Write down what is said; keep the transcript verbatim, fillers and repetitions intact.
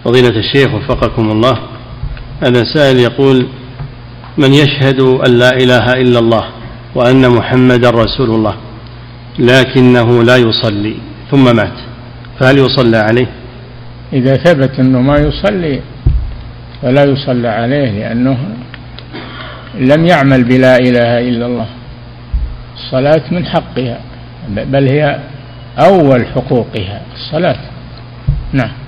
فضيلة الشيخ وفقكم الله، هذا سائل يقول: من يشهد أن لا إله إلا الله وأن محمد رسول الله لكنه لا يصلي ثم مات، فهل يصلى عليه؟ إذا ثبت أنه ما يصلي فلا يصلى عليه، لأنه لم يعمل بلا إله إلا الله. الصلاة من حقها، بل هي أول حقوقها الصلاة. نعم.